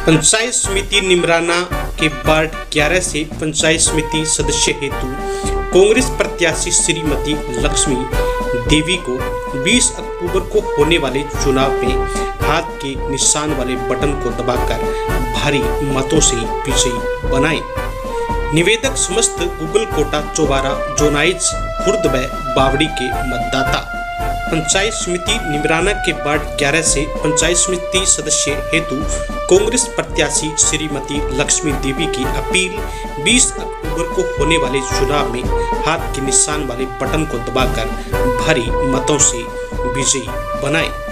पंचायत समिति निमराना के वार्ड 11 से पंचायत समिति सदस्य हेतु कांग्रेस प्रत्याशी श्रीमती लक्ष्मी देवी को 20 अक्टूबर को होने वाले चुनाव में हाथ के निशान वाले बटन को दबाकर भारी मतों से विजयी बनाएं। निवेदक समस्त गूगल कोटा चौबारा जोनाइज खुर्द व बावड़ी के मतदाता। पंचायत समिति निमराना के वार्ड 11 से पंचायत समिति सदस्य हेतु कांग्रेस प्रत्याशी श्रीमती लक्ष्मी देवी की अपील 20 अक्टूबर को होने वाले चुनाव में हाथ के निशान वाले बटन को दबाकर भारी मतों से विजयी बनाएं।